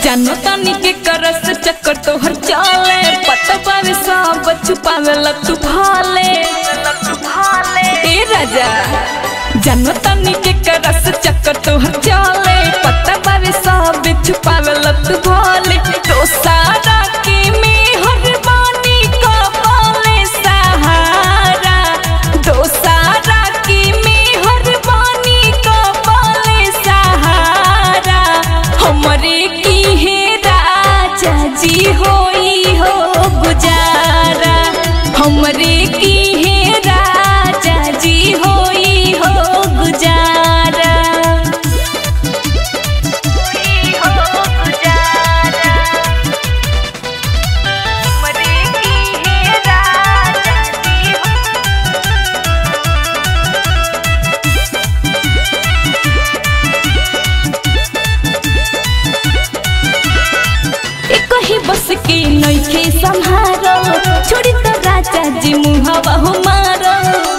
जानो तानी के करस चक्कर तो हर चाले पता पावे सब छुपावे लतु भाले ए राजा जानो तानी के करस चक्कर तो हर चाले पता पावे सब छुपावे लतु भाले तो सारा के में हर बानी का पाले सहारा दो सारा के में हर बानी का पाले सहारा हमरे जी होई हो गुजारा हमरे की है राजा जी होई हो गुजारा हमरे की है राजा जी बस के नइखे संहारो छोड़ी तो राजा जी मुहावा हो मारो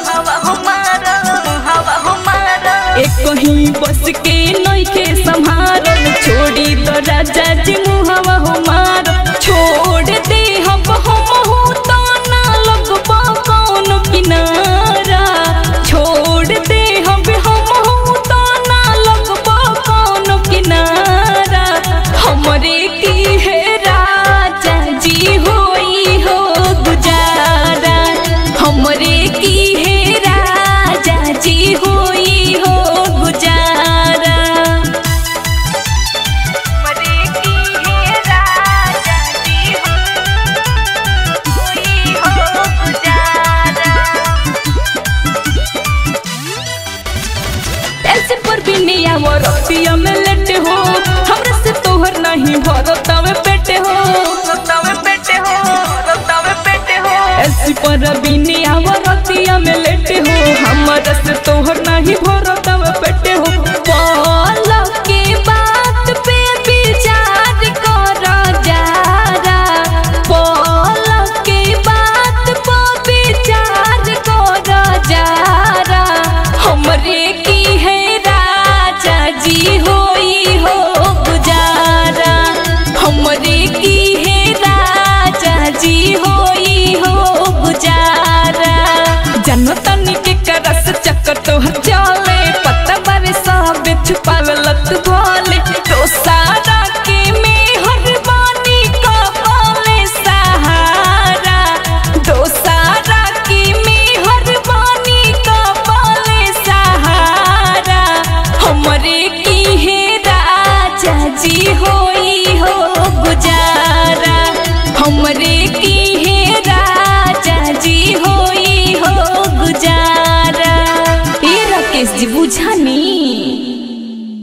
एक ही बस के नइखे संहारो छोड़ी तो राजा जी मुहावा हो मारो छोड़ दे हम हो तो ना लगबो कौन किनारा छोड़ दे हम हो तो ना लगबो कौन किनारा हमरे की है जी होई हो गुजारा हमरे की है राजा जी होई हो गुजारा हमरे की है राजा जी होई हो गुजारा ऐसे पर भी नहीं आवो रतिया में लेटे हो हमरा से तोहर नहीं भरतावे पेटे हो ऐसी पर बिनी आवरतिया में लेटे हो हमरा से तोहर नहीं भरतव पेटे हो बोल के बात पे विचार कर जरा बोल के बात पे विचार कर जरा हमरे की है राजा जी होई हो गुजारा हमरे की है राजा जी होई हो गुजारा जानो तानी के करस चक्कर तो हर चाले